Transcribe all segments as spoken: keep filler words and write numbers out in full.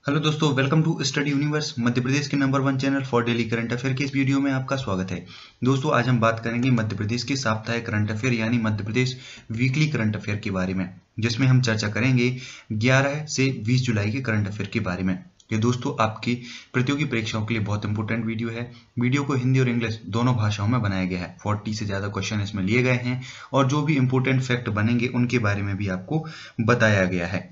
Hello दोस्तों, welcome to study universe, Madhya Pradesh के number one channel for daily current affair के इस वीडियो में आपका स्वागत है। दोस्तों, आज हम बात करेंगे मध्य प्रदेश के साप्ताहिक करंट अफेयर यानी Madhya Pradesh weekly current affair के बारे में, जिसमें हम चर्चा करेंगे ग्यारह से बीस जुलाई के करंट अफेयर के बारे में। ये दोस्तों आपकी प्रतियोगी परीक्षाओं के लिए बहुत इंपॉर्टेंट वीडियो है। वीडियो को हिंदी और इंग्लिश दोनों भाषाओं में बनाया गया है। चालीस से ज्यादा क्वेश्चन इसमें लिए गए हैं और जो भी इंपॉर्टेंट फैक्ट बनेंगे उनके बारे में भी आपको बताया गया है।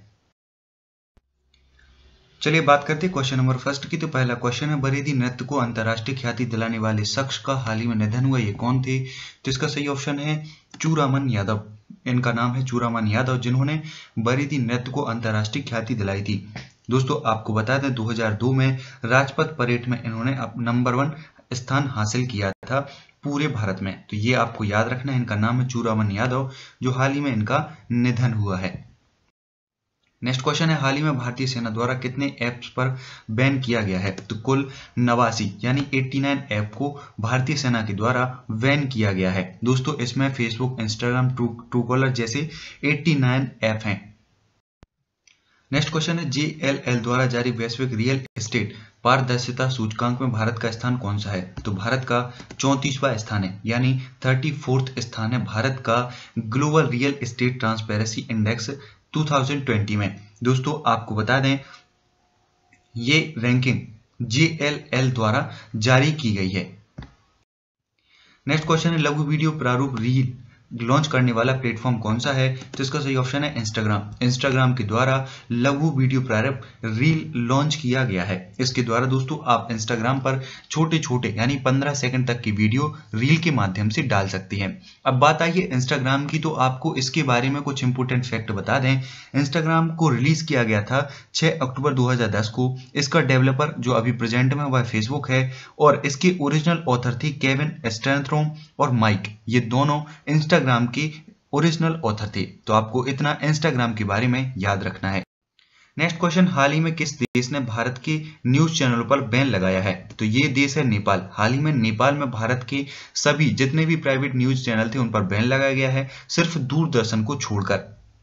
चलिए बात करते हैं क्वेश्चन नंबर फर्स्ट की। तो पहला क्वेश्चन है, बरेदी नृत्य को अंतर्राष्ट्रीय ख्याति दिलाने वाले शख्स का हाल ही में निधन हुआ, ये कौन थे? तो इसका सही ऑप्शन है चूड़ामन यादव। इनका नाम है चूड़ामन यादव, जिन्होंने बरेदी नृत्य को अंतर्राष्ट्रीय ख्याति दिलाई थी। दोस्तों आपको बता दें, दो हज़ार दो में राजपथ परेड में इन्होंने नंबर वन स्थान हासिल किया था पूरे भारत में। तो ये आपको याद रखना है। इनका नाम है चूड़ामन यादव, जो हाल ही में इनका निधन हुआ है। नेक्स्ट क्वेश्चन है, हाल ही में भारतीय सेना द्वारा कितने ऐप्स पर बैन किया गया है? तो कुल नवासी यानी नवासी ऐप को भारतीय सेना के द्वारा बैन किया गया है। दोस्तों इसमें फेसबुक, इंस्टाग्राम, ट्रू ट्रूकॉलर जैसे नवासी ऐप हैं। नेक्स्ट क्वेश्चन है, जे एल एल द्वारा जारी वैश्विक रियल एस्टेट पारदर्शिता सूचकांक में भारत का स्थान कौन सा है? तो भारत का चौंतीसवां स्थान है, यानी थर्टी फोर्थ स्थान है भारत का global real estate transparency index दो हज़ार बीस में। दोस्तों आपको बता दें, ये रैंकिंग जे एल एल द्वारा जारी की गई है। नेक्स्ट क्वेश्चन है, लघु वीडियो प्रारूप रील लॉन्च करने वाला प्लेटफॉर्म कौन सा है? तो इसका सही ऑप्शन है इंस्टाग्राम। इंस्टाग्राम के द्वारा लघु वीडियो प्रारूप रील लॉन्च किया गया है। इसके द्वारा दोस्तों आप इंस्टाग्राम पर छोटे छोटे यानी पंद्रह सेकंड तक की वीडियो रील के माध्यम से डाल सकती हैं। अब बात आई है इंस्टाग्राम की, तो आपको इसके बारे में कुछ इंपोर्टेंट फैक्ट बता दें। इंस्टाग्राम को रिलीज किया गया था छह अक्टूबर दो हज़ार दस को। इसका डेवलपर जो अभी प्रेजेंट में वह फेसबुक है और इसके ओरिजिनल ऑथर थे केविन स्टैनथ्रोम और माइक। ये दोनों इंस्टाग्राम के ओरिजिनल ऑथर थे। तो आपको इतना इंस्टाग्राम के बारे में याद रखना है। नेक्स्ट क्वेश्चन, हाल ही में किस देश ने भारत के न्यूज चैनलों पर बैन लगाया है? तो ये देश है नेपाल। हाल ही में नेपाल में भारत के सभी जितने भी प्राइवेट न्यूज चैनल थे उन पर बैन लगाया गया है, सिर्फ दूरदर्शन को छोड़कर।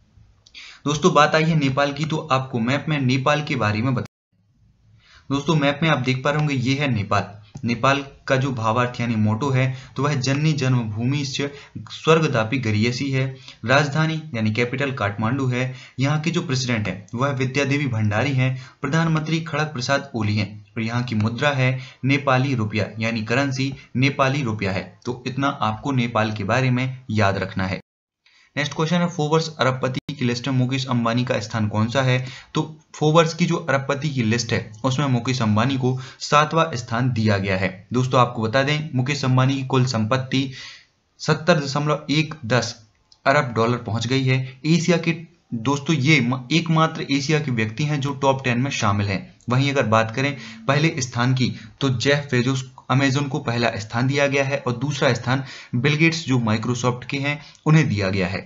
दोस्तों बात आई है नेपाल की, तो आपको मैप में नेपाल के बारे में बता। दोस्तों मैप में आप देख पा रहे होंगे, ये है नेपाल। नेपाल का जो भावार्थ यानी मोटो है, तो वह जननी जन्मभूमि स्वर्गदापी गरियसी है। राजधानी यानी कैपिटल काठमांडू है। यहाँ के जो प्रेसिडेंट है वह विद्यादेवी भंडारी हैं। प्रधानमंत्री खड़ग प्रसाद ओली हैं और यहाँ की मुद्रा है नेपाली रुपया यानी करेंसी नेपाली रुपया है। तो इतना आपको नेपाल के बारे में याद रखना है। नेक्स्ट क्वेश्चन है, फोर्ब्स अरबपति की लिस्ट में मुकेश अंबानी का स्थान कौन सा है? तो फोर्ब्स की जो अरबपति की लिस्ट है उसमें मुकेश अंबानी को सातवां स्थान दिया गया है। दोस्तों आपको बता दें, मुकेश अंबानी की कुल संपत्ति सत्तर दशमलव एक दस अरब डॉलर पहुंच गई है। एशिया के दोस्तों ये एकमात्र एशिया के व्यक्ति हैं जो टॉप टेन में शामिल हैं। वहीं अगर बात करें पहले स्थान की, तो जेफ बेजोस अमेजन को पहला स्थान दिया गया है और दूसरा स्थान बिल गेट्स जो माइक्रोसॉफ्ट के हैं उन्हें दिया गया है।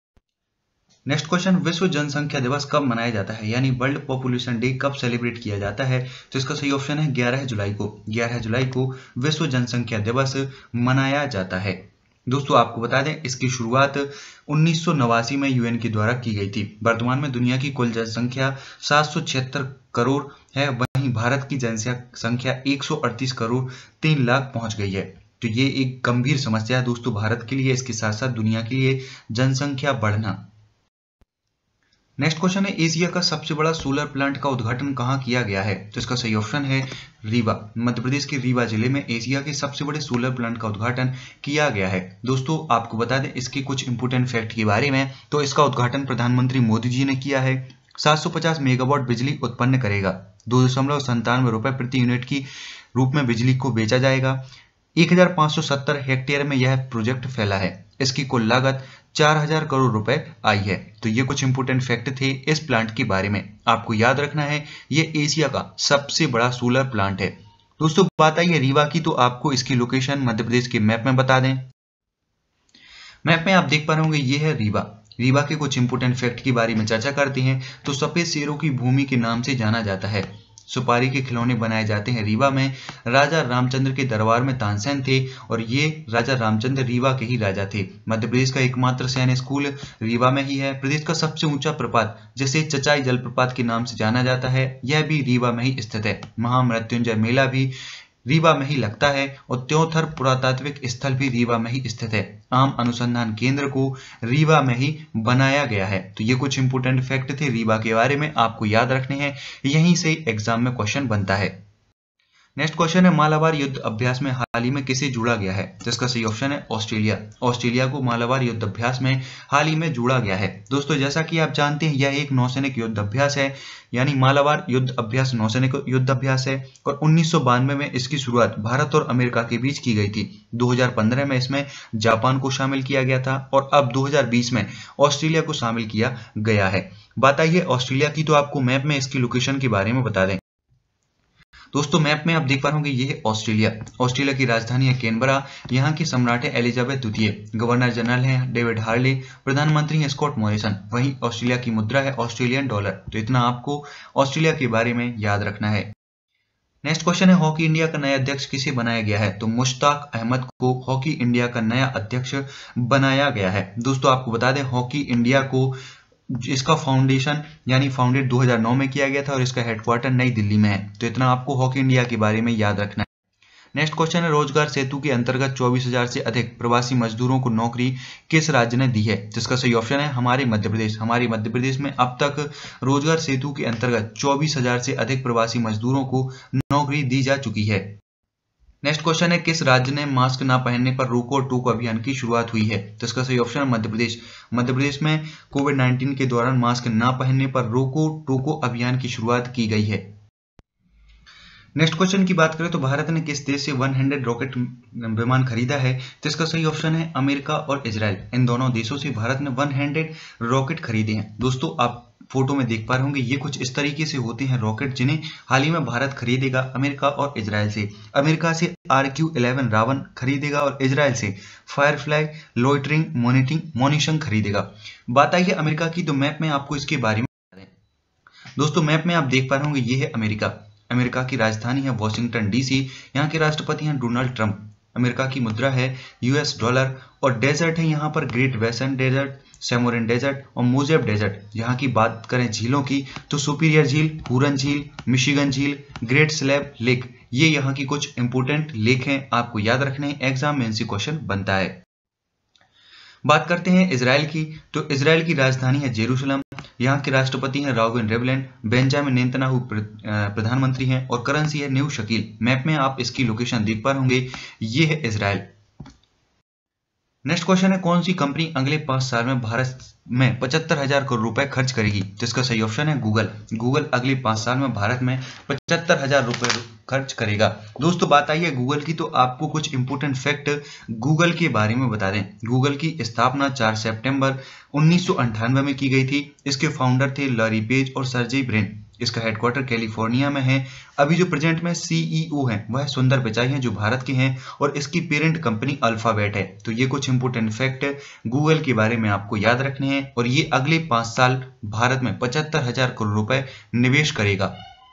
नेक्स्ट क्वेश्चन, विश्व जनसंख्या दिवस कब मनाया जाता है यानी वर्ल्ड पॉपुलेशन डे कब सेलिब्रेट किया जाता है? तो इसका सही ऑप्शन है ग्यारह जुलाई को। ग्यारह जुलाई को विश्व जनसंख्या दिवस मनाया जाता है। दोस्तों आपको बता दें, इसकी शुरुआत उन्नीस सौ नवासी में यूएन के द्वारा की गई थी। वर्तमान में दुनिया की कुल जनसंख्या सात सौ छिहत्तर करोड़ है। वहीं भारत की जनसंख्या एक सौ अड़तीस करोड़ तीन लाख पहुंच गई है। तो ये एक गंभीर समस्या है दोस्तों भारत के लिए, इसके साथ साथ दुनिया के लिए जनसंख्या बढ़ना। नेक्स्ट क्वेश्चन है, एशिया का सबसे बड़ा सोलर प्लांट का उद्घाटन कहाँ किया गया है? तो इसका सही ऑप्शन है रीवा। मध्य प्रदेश के रीवा जिले में एशिया के सबसे बड़े सोलर प्लांट का उद्घाटन किया गया है। दोस्तों आपको बता दें इसके कुछ इंपोर्टेंट फैक्ट के बारे में। तो इसका उद्घाटन प्रधानमंत्री मोदी जी ने किया है। सात सौ पचास मेगावाट बिजली उत्पन्न करेगा। दो दशमलव संतानवे रुपए प्रति यूनिट की रूप में बिजली को बेचा जाएगा। एक हजार पांच सौ सत्तर हेक्टेयर में यह प्रोजेक्ट फैला है। इसकी कुल लागत चार हजार करोड़ रुपए आई है। तो ये कुछ इंपोर्टेंट फैक्ट थे इस प्लांट के बारे में। आपको याद रखना है, ये एशिया का सबसे बड़ा सोलर प्लांट है। दोस्तों बात आई है रीवा की, तो आपको इसकी लोकेशन मध्य प्रदेश के मैप में बता दें। मैप में आप देख पा रहे होंगे, ये है रीवा। रीवा के कुछ इंपोर्टेंट फैक्ट के बारे में चर्चा करते हैं। तो सफेद शेरों की भूमि के नाम से जाना जाता है। सुपारी के खिलौने बनाए जाते हैं रीवा में। राजा रामचंद्र के दरबार में तानसेन थे और ये राजा रामचंद्र रीवा के ही राजा थे। मध्य प्रदेश का एकमात्र सैन्य स्कूल रीवा में ही है। प्रदेश का सबसे ऊंचा प्रपात जिसे चचाई जलप्रपात के नाम से जाना जाता है, यह भी रीवा में ही स्थित है। महामृत्युंजय मेला भी रीवा में ही लगता है और त्योंथर पुरातात्विक स्थल भी रीवा में ही स्थित है। आम अनुसंधान केंद्र को रीवा में ही बनाया गया है। तो ये कुछ इंपोर्टेंट फैक्ट थे रीवा के बारे में, आपको याद रखने हैं, यहीं से एग्जाम में क्वेश्चन बनता है। नेक्स्ट क्वेश्चन है मालाबार युद्ध अभ्यास में हाल ही में किसे जोड़ा गया है? जिसका सही ऑप्शन है ऑस्ट्रेलिया। ऑस्ट्रेलिया को मालाबार युद्ध अभ्यास में हाल ही में जोड़ा गया है। दोस्तों जैसा कि आप जानते हैं यह एक नौसैनिक युद्ध अभ्यास है, यानी मालाबार युद्ध अभ्यास नौसैनिक युद्ध अभ्यास है और उन्नीस सौ बानवे में इसकी शुरुआत भारत और अमेरिका के बीच की गई थी। दो हज़ार पंद्रह में इसमें जापान को शामिल किया गया था और अब दो हज़ार बीस में ऑस्ट्रेलिया को शामिल किया गया है। बात आई है ऑस्ट्रेलिया की, तो आपको मैप में इसकी लोकेशन के बारे में बता दें। दोस्तों मैप में आप देख पा रहे ये है ऑस्ट्रेलिया। ऑस्ट्रेलिया की राजधानी है कैनबरा। यहाँ की सम्राट है एलिजाबेथ द्वितीय। गवर्नर जनरल है डेविड हार्ले। प्रधानमंत्री है स्कॉट मॉरिसन। वहीं ऑस्ट्रेलिया की मुद्रा है ऑस्ट्रेलियन डॉलर। तो इतना आपको ऑस्ट्रेलिया के बारे में याद रखना है। नेक्स्ट क्वेश्चन है हॉकी इंडिया का नया अध्यक्ष किसे बनाया गया है? तो मुश्ताक अहमद को हॉकी इंडिया का नया अध्यक्ष बनाया गया है। दोस्तों आपको बता दें हॉकी इंडिया को इसका फाउंडेशन यानी फाउंडेड दो हज़ार नौ में किया गया था और इसका हेडक्वार्टर नई दिल्ली में है। तो इतना आपको हॉकी इंडिया के बारे में याद रखना है। नेक्स्ट क्वेश्चन है रोजगार सेतु के अंतर्गत चौबीस हजार से अधिक प्रवासी मजदूरों को नौकरी किस राज्य ने दी है? जिसका सही ऑप्शन है हमारे मध्य प्रदेश। हमारे मध्य प्रदेश में अब तक रोजगार सेतु के अंतर्गत चौबीस हजार से अधिक प्रवासी मजदूरों को नौकरी दी जा चुकी है। नेक्स्ट क्वेश्चन है किस राज्य ने मास्क ना पहनने पर रोको टोको अभियान की शुरुआत हुई है? तो इसका सही ऑप्शन है मध्य प्रदेश। मध्य प्रदेश में कोविड नाइन्टीन के दौरान मास्क ना पहनने पर रोको टोको अभियान की शुरुआत की गई है। नेक्स्ट क्वेश्चन की बात करें तो भारत ने किस देश से सौ रॉकेट विमान खरीदा है? तो इसका सही ऑप्शन है अमेरिका और इजराइल। इन दोनों देशों से भारत ने सौ रॉकेट खरीदे हैं। दोस्तों आप फोटो में देख पा रहे होंगे ये कुछ इस तरीके से होते हैं रॉकेट जिन्हें हाल ही में भारत खरीदेगा अमेरिका और इजराइल से। अमेरिका से आर क्यू इलेवन रावण खरीदेगा और इजराइल से फायरफ्लाई लोइटरिंग मॉनिटरिंग मोनिशन खरीदेगा। बात आई है अमेरिका की, तो मैप में आपको इसके बारे में बता दें। दोस्तों मैप में आप देख पा रहे होंगे ये है अमेरिका। अमेरिका की राजधानी है वॉशिंगटन डीसी। यहाँ के राष्ट्रपति हैं डोनाल्ड ट्रंप। अमेरिका की मुद्रा है यूएस डॉलर और डेजर्ट है यहाँ पर great western desert, Sonoran desert और मोजेब डेजर्ट। यहाँ की बात करें झीलों की तो सुपीरियर झील, हुरन झील, मिशिगन झील, ग्रेट स्लैब लेक, ये यहाँ की कुछ इंपोर्टेंट लेक हैं, आपको याद रखने हैं, एग्जाम में इनसे क्वेश्चन बनता है। बात करते हैं इजराइल की, तो इजराइल की राजधानी है जेरूसलम। यहाँ के राष्ट्रपति हैं राउवेन रिवलिन। बेंजामिन नेतन्याहू प्रधानमंत्री हैं और करेंसी है न्यू शकील। मैप में आप इसकी लोकेशन देख पा होंगे, ये है इजराइल। नेक्स्ट क्वेश्चन है कौन सी कंपनी अगले पांच साल में भारत में पचहत्तर हजार करोड़ रुपए खर्च करेगी? जिसका सही ऑप्शन है गूगल। गूगल अगले पांच साल में भारत में पचहत्तर हजार रुपए खर्च करेगा। दोस्तों बात आई है गूगल की, तो आपको कुछ इंपोर्टेंट फैक्ट गूगल के बारे में बता दें। गूगल की स्थापना चार सितंबर उन्नीस सौ अंठानवे में की गई थी। इसके फाउंडर थे लॉरी पेज और सर्जेई ब्रिन। इसका हेडक्वार्टर कैलिफोर्निया में है। अभी जो प्रेजेंट में सीईओ हैं वह सुंदर पिचाई हैं जो भारत के हैं और इसकी पेरेंट कंपनी अल्फाबेट है। तो ये कुछ इंपोर्टेंट फैक्ट गूगल के बारे में आपको याद रखने हैं और ये अगले पांच साल भारत में पचहत्तर हजार करोड़ रुपए निवेश करेगा।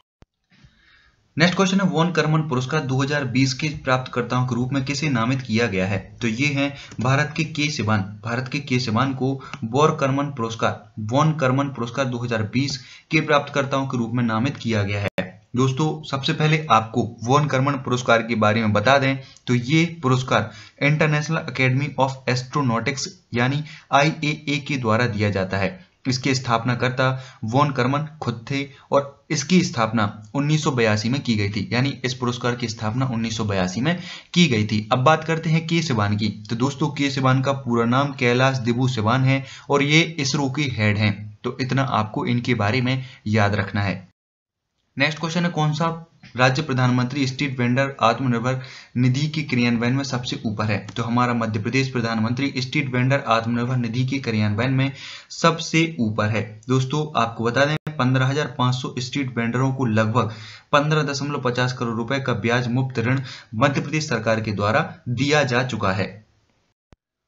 नेक्स्ट क्वेश्चन है वॉन करमन पुरस्कार दो हज़ार बीस के प्राप्तकर्ताओं के रूप में किसे नामित किया गया है? तो ये हैं भारत के के सिवान। भारत के के सिवान को वॉर करमन पुरस्कार वॉन करमन पुरस्कार दो हज़ार बीस के प्राप्तकर्ताओं के रूप में नामित किया गया है। दोस्तों सबसे पहले आपको वॉन करमन पुरस्कार के बारे में बता दें तो ये पुरस्कार इंटरनेशनल एकेडमी ऑफ एस्ट्रोनॉटिक्स यानी आई ए ए के द्वारा दिया जाता है। इसके स्थापनाकर्ता वॉन करमन खुद थे और इसकी स्थापना उन्नीस सौ बयासी में की गई थी, यानी इस पुरस्कार की स्थापना उन्नीस सौ बयासी में की गई थी। अब बात करते हैं के सिवान की, तो दोस्तों के सिवान का पूरा नाम कैलाश दिबू सिवान है और ये इसरो के हेड हैं। तो इतना आपको इनके बारे में याद रखना है। नेक्स्ट क्वेश्चन है कौन सा राज्य प्रधानमंत्री स्ट्रीट वेंडर आत्मनिर्भर निधि के क्रियान्वयन में सबसे ऊपर है? तो हमारा मध्य प्रदेश प्रधानमंत्री स्ट्रीट वेंडर आत्मनिर्भर निधि के क्रियान्वयन में सबसे ऊपर है। दोस्तों आपको बता दें पंद्रह हजार पाँच सौ स्ट्रीट वेंडरों को लगभग पंद्रह दशमलव पचास करोड़ रुपए का ब्याज मुक्त ऋण मध्य प्रदेश सरकार के द्वारा दिया जा चुका है।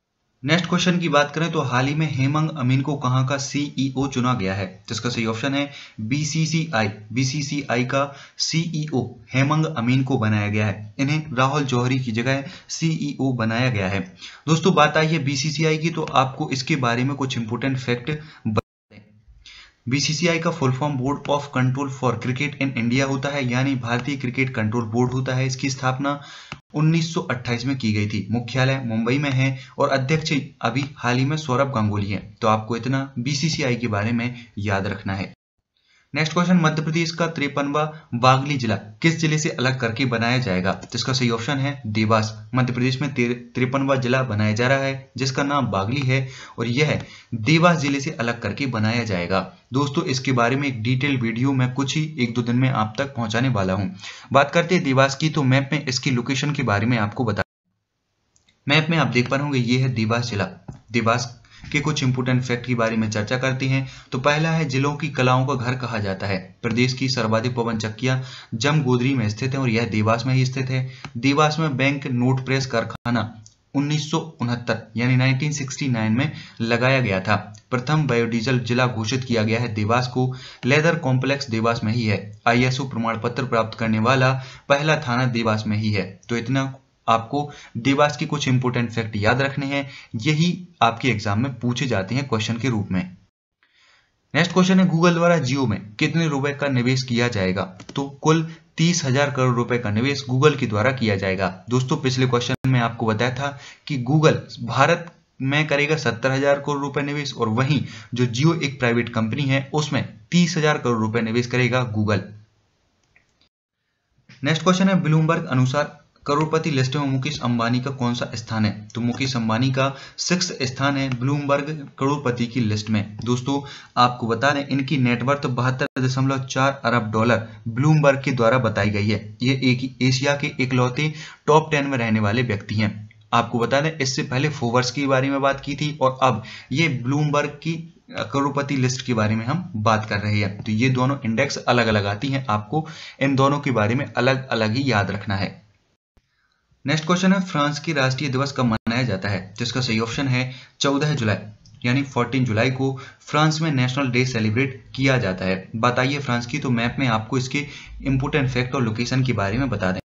नेक्स्ट क्वेश्चन की बात करें तो हाल ही में हेमंग अमीन को कहां का सीईओ चुना गया है, जिसका सही ऑप्शन है बीसीसीआई। बीसीसीआई का सीईओ हेमंग अमीन को बनाया गया है। इन्हें राहुल जौहरी की जगह सीईओ बनाया गया है। दोस्तों बात आई है बीसीसीआई की, तो आपको इसके बारे में कुछ इंपोर्टेंट फैक्ट। बीसीसीआई का full form board of control for cricket in India होता है, यानी भारतीय क्रिकेट कंट्रोल बोर्ड होता है। इसकी स्थापना उन्नीस सौ अट्ठाईस में की गई थी। मुख्यालय मुंबई में है और अध्यक्ष अभी हाल ही में सौरभ गांगुली है। तो आपको इतना बीसीसीआई के बारे में याद रखना है। नेक्स्ट क्वेश्चन, मध्य प्रदेश का तिरपनवा बागली जिला किस जिले से अलग करके बनाया जाएगा, जिसका सही ऑप्शन है देवास। मध्य प्रदेश में तिरपनवा जिला बनाया जा रहा है जिसका नाम बागली है और यह देवास जिले से अलग करके बनाया जाएगा। दोस्तों इसके बारे में एक डिटेल वीडियो मैं कुछ ही एक दो दिन में आप तक पहुंचाने वाला हूं। बात करते हैं देवास की, तो मैप में इसकी लोकेशन के बारे में आपको बता मैप में आप देख पा रहे होंगे ये है देवास जिला। देवास के कुछ इंपोर्टेंट फैक्ट के बारे में चर्चा करते हैं। तो पहला है जिलों की कलाओं का घर कहा जाता है। प्रदेश की सर्वाधिक पवन चक्कियां जमगोदरी में स्थित है और यह देवास में ही स्थित है। देवास में बैंक नोट प्रेस कारखाना उन्नीस सौ उनहत्तर यानी उन्नीस सौ उनहत्तर में लगाया गया था। प्रथम बायोडीजल जिला घोषित किया गया है देवास को। लेदर कॉम्प्लेक्स देवास में ही है। आईएसओ प्रमाण पत्र प्राप्त करने वाला पहला थाना देवास में ही है। तो इतना आपको देवास के कुछ इंपोर्टेंट फैक्ट याद रखने हैं। यही आपके एग्जाम में पूछे जाते हैं क्वेश्चन के रूप में। नेक्स्ट क्वेश्चन है गूगल द्वारा जियो में कितने रुपए का निवेश किया जाएगा, तो कुल तीस हजार करोड़ रुपए का निवेश गूगल के द्वारा किया जाएगा। दोस्तों पिछले क्वेश्चन में आपको बताया था कि गूगल भारत में करेगा सत्तर हजार करोड़ रुपए निवेश और वहीं जो जियो एक प्राइवेट कंपनी है उसमें तीस हजार करोड़ रुपए निवेश करेगा गूगल। नेक्स्ट क्वेश्चन है ब्लूमबर्ग अनुसार करोड़पति लिस्ट में मुकेश अंबानी का कौन सा स्थान है, तो मुकेश अंबानी का सिक्स स्थान है ब्लूमबर्ग करोड़पति की लिस्ट में। दोस्तों आपको बता दें इनकी नेटवर्थ बहत्तर दशमलव चार अरब डॉलर ब्लूमबर्ग के द्वारा बताई गई है। ये एक एशिया के इकलौते टॉप टेन में रहने वाले व्यक्ति हैं। आपको बता दें इससे पहले फोर्ब्स के बारे में बात की थी और अब ये ब्लूमबर्ग की करोड़पति लिस्ट के बारे में हम बात कर रहे हैं। तो ये दोनों इंडेक्स अलग अलग आती हैं, आपको इन दोनों के बारे में अलग अलग ही याद रखना है। नेक्स्ट क्वेश्चन है फ्रांस की राष्ट्रीय दिवस कब मनाया जाता है, जिसका सही ऑप्शन है चौदह जुलाई यानी चौदह जुलाई को फ्रांस में नेशनल डे सेलिब्रेट किया जाता है। बताइए फ्रांस की, तो मैप में आपको इसके इंपोर्टेंट फैक्ट और लोकेशन के बारे में बता दें।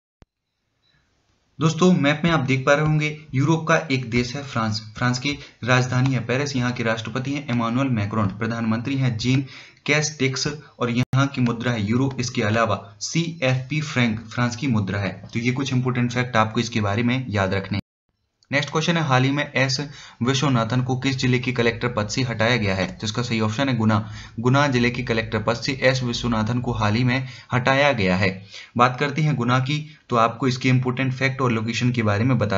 दोस्तों मैप में आप देख पा रहे होंगे यूरोप का एक देश है फ्रांस। फ्रांस की राजधानी है पेरिस। यहाँ के राष्ट्रपति हैं इमानुएल मैक्रोन। प्रधानमंत्री हैं जीन कैस्टेक्स और यहाँ की मुद्रा है यूरो। इसके अलावा C F P franc France की मुद्रा है। तो ये कुछ इंपोर्टेंट फैक्ट आपको इसके बारे में याद रखने हैं। नेक्स्ट क्वेश्चन है हाल ही में एस विश्वनाथन को किस जिले के कलेक्टर पद से हटाया गया है, जिसका सही ऑप्शन है गुना। गुना जिले के कलेक्टर पद से एस विश्वनाथन को हाल ही में हटाया गया है। बात करते हैं गुना की, तो आपको इसके इंपोर्टेंट फैक्ट और लोकेशन के बारे में बता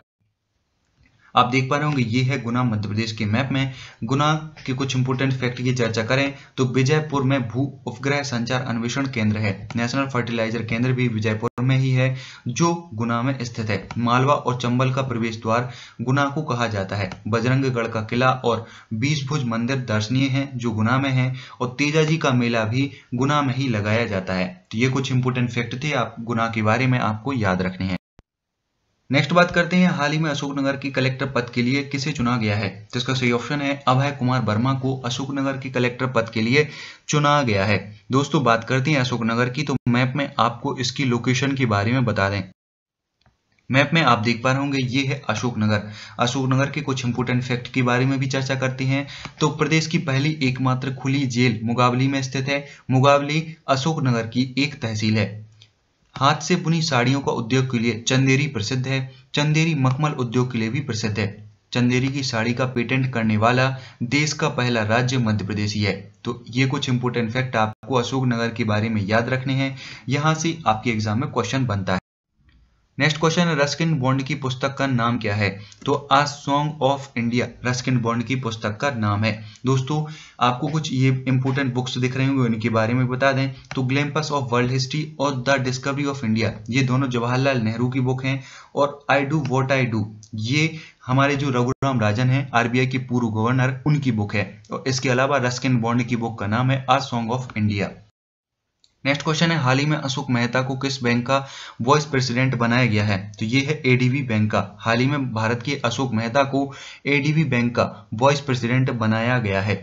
आप देख पा रहे होंगे ये है गुना मध्य प्रदेश के मैप में। गुना के कुछ इंपोर्टेंट फैक्ट की चर्चा करें तो विजयपुर में भू उपग्रह संचार अन्वेषण केंद्र है। नेशनल फर्टिलाइजर केंद्र भी विजयपुर में ही है जो गुना में स्थित है। मालवा और चंबल का प्रवेश द्वार गुना को कहा जाता है। बजरंगगढ़ का किला और बीसभुज मंदिर दर्शनीय है जो गुना में है और तेजाजी का मेला भी गुना में ही लगाया जाता है। तो ये कुछ इंपोर्टेंट फैक्ट थे आप गुना के बारे में आपको याद रखने हैं। नेक्स्ट बात करते हैं हाल ही में अशोकनगर के कलेक्टर पद के लिए किसे चुना गया है, जिसका सही ऑप्शन है अभय कुमार वर्मा को अशोकनगर के कलेक्टर पद के लिए चुना गया है। दोस्तों बात करते हैं अशोकनगर की, तो मैप में आपको इसकी लोकेशन के बारे में बता दें। मैप में आप देख पा रहे होंगे ये है अशोकनगर। अशोकनगर के कुछ इंपोर्टेंट फैक्ट के बारे में भी चर्चा करते हैं। तो प्रदेश की पहली एकमात्र खुली जेल मुगावली में स्थित है। मुगावली अशोकनगर की एक तहसील है। हाथ से बुनी साड़ियों का उद्योग के लिए चंदेरी प्रसिद्ध है। चंदेरी मखमल उद्योग के लिए भी प्रसिद्ध है। चंदेरी की साड़ी का पेटेंट करने वाला देश का पहला राज्य मध्य प्रदेश ही है। तो ये कुछ इंपोर्टेंट फैक्ट आपको अशोकनगर के बारे में याद रखने हैं। यहां से आपके एग्जाम में क्वेश्चन बनता है। नेक्स्ट क्वेश्चन है रस्किन बॉन्ड की पुस्तक का नाम क्या है, तो a song of India Ruskin Bond की पुस्तक का नाम है। दोस्तों आपको कुछ ये इंपोर्टेंट बुक्स दिख रहे होंगे उनके बारे में बता दें। तो ग्लिम्पस ऑफ वर्ल्ड हिस्ट्री और द डिस्कवरी ऑफ इंडिया ये दोनों जवाहरलाल नेहरू की बुक हैं। और I do what I do ये हमारे जो रघुराम राजन हैं आरबीआई के पूर्व गवर्नर उनकी बुक है। और इसके अलावा रस्किन बॉन्ड की बुक का नाम है a song of India. Next question है, हाल ही में अशोक मेहता को किस बैंक का वाइस प्रेसिडेंट बनाया गया है? तो ये है एडीबी बैंक का। हाल ही में भारत के अशोक मेहता को एडीबी बैंक का वाइस प्रेसिडेंट बनाया गया है।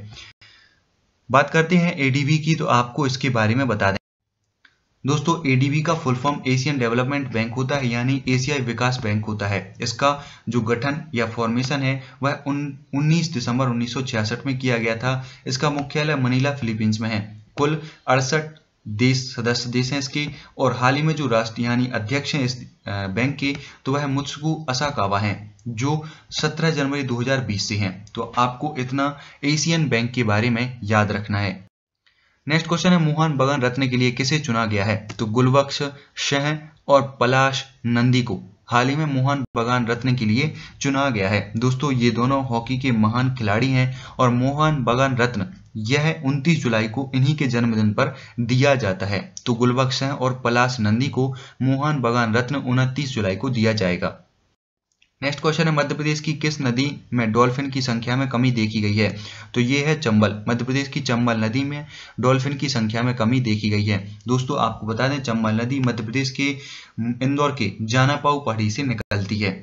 बात करते हैं एडीबी की, तो आपको इसके बारे में बता दें दोस्तों, एडीबी का full form Asian development bank होता है, यानी एशियाई विकास बैंक होता है। इसका जो गठन या फॉर्मेशन है वह उन्नीस दिसंबर उन्नीस सौ छियासठ में किया गया था। इसका मुख्यालय मनीला फिलीपींस में है। कुल अड़सठ देश सदस्य देश हैं इसके, और हाल ही में जो राष्ट्र यानी अध्यक्ष हैं इस बैंक के, तो वह मुत्सुगु असाकावा हैं, जो सत्रह जनवरी दो हज़ार बीस से हैं। तो आपको इतना एशियन बैंक के बारे में याद रखना है। नेक्स्ट क्वेश्चन है, मोहन बगान रत्न के लिए किसे चुना गया है? तो गुलबख्श शाह और पलाश नंदी को हाल ही में मोहन बगान रत्न के लिए चुना गया है। दोस्तों, ये दोनों हॉकी के महान खिलाड़ी हैं, और मोहन बगान रत्न यह उनतीस जुलाई को इन्हीं के जन्मदिन पर दिया जाता है। तो गुलबख्श शाह और पलाश नंदी को मोहन बगान रत्न उनतीस जुलाई को दिया जाएगा। नेक्स्ट क्वेश्चन है, मध्य प्रदेश की किस नदी में डॉल्फिन की संख्या में कमी देखी गई है? तो ये है चंबल। मध्य प्रदेश की चंबल नदी में डॉल्फिन की संख्या में कमी देखी गई है। दोस्तों, आपको बता दें, चंबल नदी मध्य प्रदेश के इंदौर के जानापाऊ पहाड़ी से निकलती है।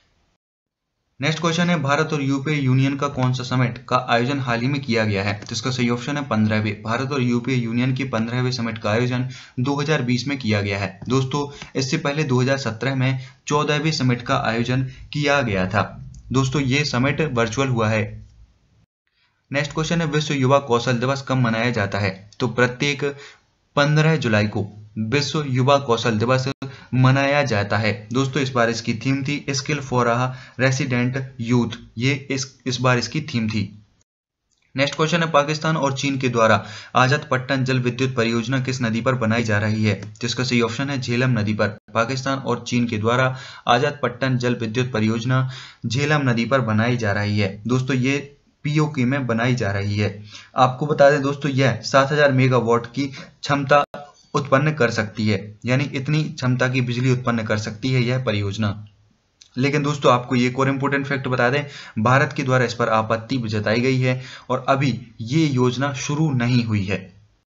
नेक्स्ट क्वेश्चन है, भारत और यूरोपीय यूनियन का कौन सा समिट का आयोजन हाल ही में किया गया है? तो इसका सही ऑप्शन है पंद्रहवें। भारत और यूरोपीय यूनियन के पंद्रहवें समिट का आयोजन दो हज़ार बीस में किया गया है। दोस्तों, इससे पहले दो हज़ार सत्रह में चौदहवें समिट का आयोजन किया गया था। दोस्तों, ये समिट वर्चुअल हुआ है। नेक्स्ट क्वेश्चन है, विश्व युवा कौशल दिवस कब मनाया जाता है? तो प्रत्येक पंद्रह जुलाई को विश्व युवा कौशल दिवस मनाया जाता है। दोस्तों, इस बार इसकी थीम थी skill for a resident youth. ये इस इस बार इसकी थीम थी। नेक्स्ट क्वेश्चन है, पाकिस्तान और चीन के द्वारा आजाद पट्टन जल विद्युत परियोजना किस नदी पर बनाई जा रही है? जिसका सही ऑप्शन है झेलम नदी पर। पाकिस्तान और चीन के द्वारा आजाद पट्टन जल विद्युत परियोजना झेलम नदी पर बनाई जा रही है। दोस्तों, ये पीओके में बनाई जा रही है। आपको बता दें दोस्तों, यह सात हजार मेगावाट की क्षमता उत्पन्न कर सकती है, यानी इतनी क्षमता की बिजली उत्पन्न कर सकती है यह परियोजना। लेकिन दोस्तों, आपको ये एक और इम्पोर्टेंट फैक्ट बता दें, भारत के द्वारा इस पर आपत्ति जताई गई है और अभी ये योजना शुरू नहीं हुई है।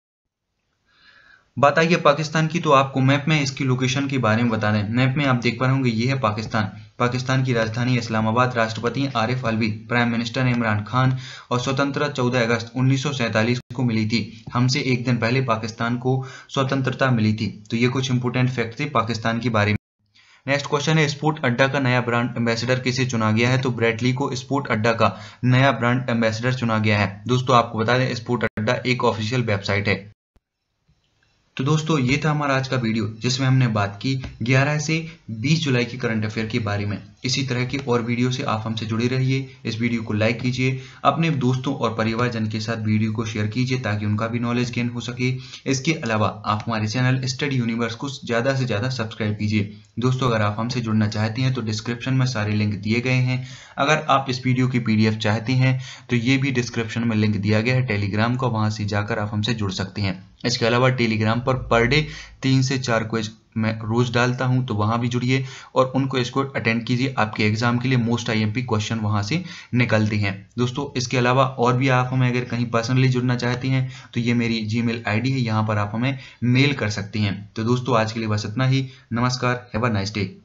बात आई है पाकिस्तान की, तो आपको मैप में इसकी लोकेशन के बारे में बता दें। मैप में आप देख पा रहे होंगे, ये है पाकिस्तान। पाकिस्तान की राजधानी इस्लामाबाद। राष्ट्रपति आरिफ अलवी, प्राइम मिनिस्टर इमरान खान, और स्वतंत्रता चौदह अगस्त उन्नीस सौ सैंतालीस को मिली थी। हमसे एक दिन पहले पाकिस्तान को स्वतंत्रता मिली थी। तो ये कुछ इंपोर्टेंट फैक्ट थे पाकिस्तान के बारे में। नेक्स्ट क्वेश्चन है, स्पोर्ट अड्डा का नया ब्रांड एम्बेसडर किसे चुना गया है? तो ब्रेटली को स्पोर्ट अड्डा का नया ब्रांड एम्बेसडर चुना गया है। दोस्तों, आपको बता दें, स्पोर्ट अड्डा एक ऑफिशियल वेबसाइट है। तो दोस्तों, ये था हमारा आज का वीडियो, जिसमें हमने बात की ग्यारह से बीस जुलाई की करंट अफेयर के बारे में। इसी तरह की और वीडियो से आप हमसे जुड़े रहिए। इस वीडियो को लाइक कीजिए, अपने दोस्तों और परिवारजन के साथ वीडियो को शेयर कीजिए, ताकि उनका भी नॉलेज गेन हो सके। इसके अलावा आप हमारे चैनल स्टडी यूनिवर्स को ज़्यादा से ज़्यादा सब्सक्राइब कीजिए। दोस्तों, अगर आप हमसे जुड़ना चाहते हैं तो डिस्क्रिप्शन में सारे लिंक दिए गए हैं। अगर आप इस वीडियो की पीडीएफ चाहते हैं तो ये भी डिस्क्रिप्शन में लिंक दिया गया है टेलीग्राम का, वहां से जाकर आप हमसे जुड़ सकते हैं। इसके अलावा टेलीग्राम पर पर डे तीन से चार क्विज मैं रोज डालता हूं, तो वहां भी जुड़िए और उन क्विज को अटेंड कीजिए। आपके एग्जाम के लिए मोस्ट आईएमपी क्वेश्चन वहां से निकलते हैं। दोस्तों, इसके अलावा और भी आप हमें अगर कहीं पर्सनली जुड़ना चाहते हैं तो ये मेरी जीमेल आईडी है, यहाँ पर आप हमें मेल कर सकते हैं। तो दोस्तों, आज के लिए बस इतना ही। नमस्कार, हैव अ नाइस डे।